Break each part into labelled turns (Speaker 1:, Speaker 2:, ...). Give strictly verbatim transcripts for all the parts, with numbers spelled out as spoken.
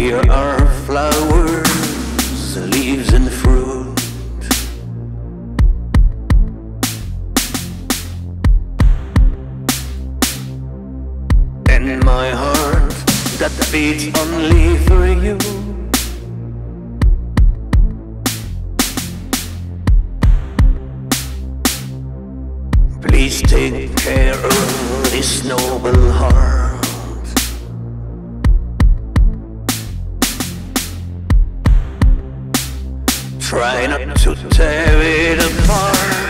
Speaker 1: Here are flowers, leaves and fruit. And my heart that beats only for you. Please take care of this noble heart. Try not to tear it apart.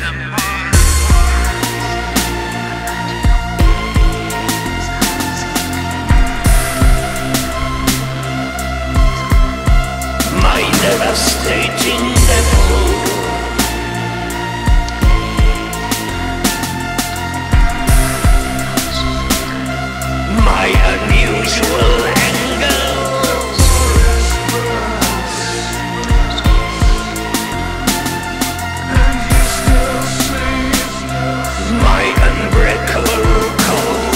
Speaker 1: My devastating devil, my unusual anger, my unbreakable code.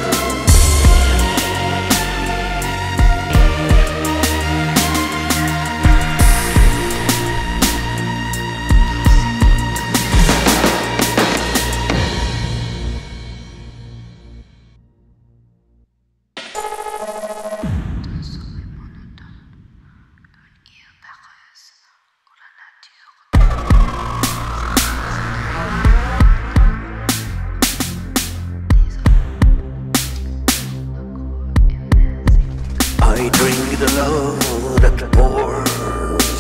Speaker 1: I drink the love that pours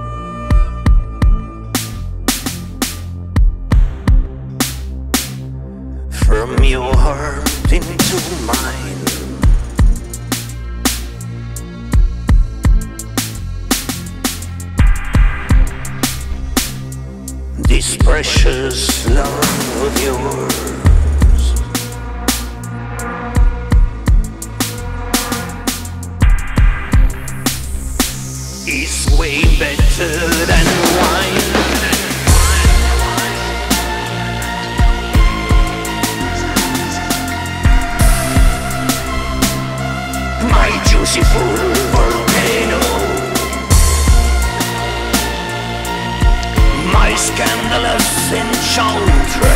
Speaker 1: from your heart into mine. This precious love of yours is way better than wine. My juicy full volcano, my scandalous enchantress.